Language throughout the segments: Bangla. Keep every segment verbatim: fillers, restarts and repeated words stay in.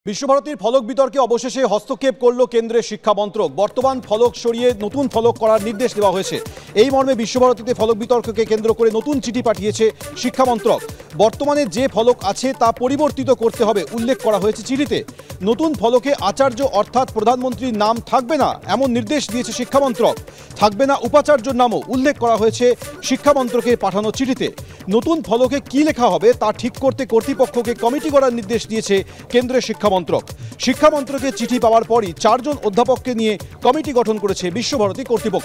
বিশ্বভারতীর ফলক বিতর্কে অবশেষে হস্তক্ষেপ করল কেন্দ্রের শিক্ষা মন্ত্রক। বর্তমান ফলক সরিয়ে নতুন ফলক করার নির্দেশ দেওয়া হয়েছে। এই মর্মে বিশ্বভারতীতে ফলক বিতর্ককে কেন্দ্র করে নতুন চিঠি পাঠিয়েছে শিক্ষা মন্ত্রক। বর্তমানে যে ফলক আছে তা পরিবর্তিত করতে হবে উল্লেখ করা হয়েছে চিঠিতে। নতুন ফলকে আচার্য অর্থাৎ প্রধানমন্ত্রীর নাম থাকবে না এমন নির্দেশ দিয়েছে শিক্ষা মন্ত্রক। থাকবে না উপাচার্যর নামও উল্লেখ করা হয়েছে শিক্ষা মন্ত্রকের পাঠানো চিঠিতে। নতুন ফলকে কি লেখা হবে তা ঠিক করতে কর্তৃপক্ষকে কমিটি করার নির্দেশ দিয়েছে কেন্দ্রের শিক্ষা মন্ত্রক। শিক্ষা মন্ত্রকের চিঠি পাওয়ার পরই চারজন অধ্যাপককে নিয়ে কমিটি গঠন করেছে বিশ্বভারতী কর্তৃপক্ষ।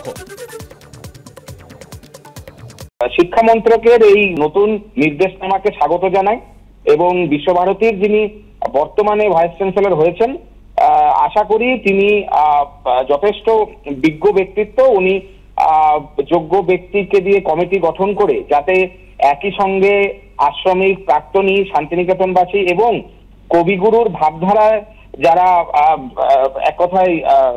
শিক্ষা মন্ত্রকের এই নতুন নির্দেশনামাকে স্বাগত জানাই এবং বিশ্বভারতীর যিনি বর্তমানে ভাইস চ্যান্সেলর হয়েছেন আশা করি তিনি যথেষ্ট বিজ্ঞ ব্যক্তিত্ব। উনি যোগ্য ব্যক্তিকে দিয়ে কমিটি গঠন করে যাতে একই সঙ্গে আশ্রমিক, প্রাক্তনী, শান্তিনিকেতনবাসী এবং কবিগুরুর ভাবধারায় যারা এক কথায়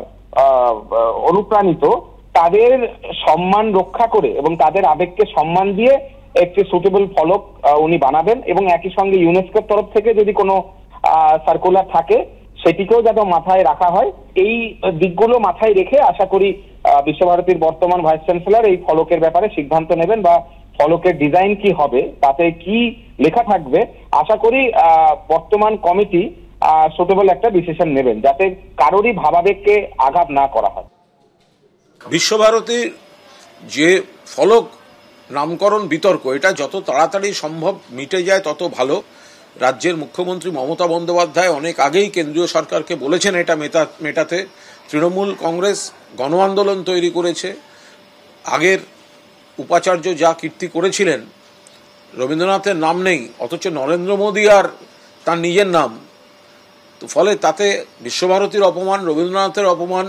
অনুপ্রাণিত তাদের সম্মান রক্ষা করে এবং তাদের আবেগকে সম্মান দিয়ে একটি সুটেবল ফলক উনি বানাবেন এবং একই সঙ্গে ইউনেস্কোর তরফ থেকে যদি কোনো সার্কুলার থাকে সেটিকেও যাতে মাথায় রাখা হয়। এই দিকগুলো মাথায় রেখে আশা করি বিশ্বভারতীর বর্তমান ভাইস চ্যান্সেলর এই ফলকের ব্যাপারে সিদ্ধান্ত নেবেন বা ফলকের ডিজাইন কি হবে, তাতে কি লেখা থাকবে, আশা করি বর্তমান কমিটি সুটেবল একটা ডিসিশন নেবেন যাতে কারোরই ভাবাবেগকে আঘাত না করা হয়। বিশ্বভারতীর যে ফলক নামকরণ বিতর্ক এটা যত তাড়াতাড়ি সম্ভব মিটে যায় তত ভালো। রাজ্যের মুখ্যমন্ত্রী মমতা বন্দ্যোপাধ্যায় অনেক আগেই কেন্দ্রীয় সরকারকে বলেছেন এটা মেটা মেটাতে। তৃণমূল কংগ্রেস গণ আন্দোলন তৈরি করেছে। আগের উপাচার্য যা কীর্তি করেছিলেন, রবীন্দ্রনাথের নাম নেই অথচ নরেন্দ্র মোদী আর তার নিজের নাম, তো ফলে তাতে বিশ্বভারতীর অপমান, রবীন্দ্রনাথের অপমান,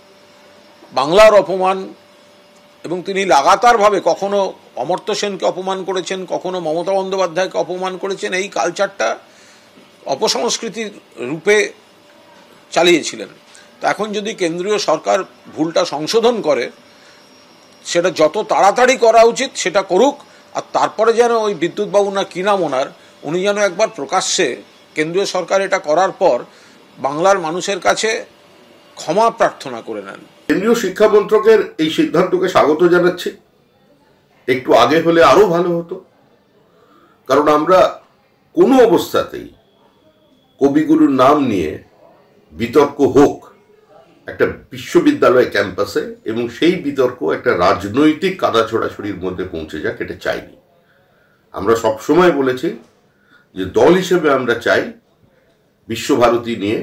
বাংলার অপমান এবং তিনি লাগাতারভাবে কখনো অমর্ত্য সেনকে অপমান করেছেন, কখনো মমতা বন্দ্যোপাধ্যায়কে অপমান করেছেন। এই কালচারটা অপসংস্কৃতির রূপে চালিয়েছিলেন। তো এখন যদি কেন্দ্রীয় সরকার ভুলটা সংশোধন করে সেটা যত তাড়াতাড়ি করা উচিত সেটা করুক। আর তারপরে যেন ওই বিদ্যুৎবাবু না কি নাম ওনার, উনি যেন একবার প্রকাশ্যে কেন্দ্রীয় সরকার এটা করার পর বাংলার মানুষের কাছে ক্ষমা প্রার্থনা করে নেন। কেন্দ্রীয় শিক্ষা মন্ত্রকের এই সিদ্ধান্তকে স্বাগত জানাচ্ছি। একটু আগে হলে আরো ভালো হতো, কারণ আমরা কোনো অবস্থাতেই কবিগুরুর নাম নিয়ে বিতর্ক হোক একটা বিশ্ববিদ্যালয় ক্যাম্পাসে এবং সেই বিতর্ক একটা রাজনৈতিক কাদা ছোড়াছড়ির মধ্যে পৌঁছে যাক, এটা চাইনি। আমরা সবসময় বলেছি যে দল হিসেবে আমরা চাই বিশ্বভারতী নিয়ে,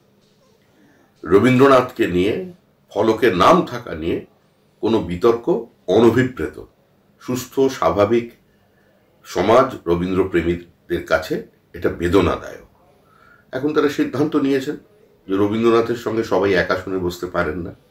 রবীন্দ্রনাথকে নিয়ে, ফলকের নাম থাকা নিয়ে কোনো বিতর্ক অনভিপ্রেত, সুস্থ স্বাভাবিক সমাজ রবীন্দ্রপ্রেমীদের কাছে এটা বেদনাদায়ক। এখন তারা সিদ্ধান্ত নিয়েছেন যে রবীন্দ্রনাথের সঙ্গে সবাই এক আসনে বসতে পারেন না।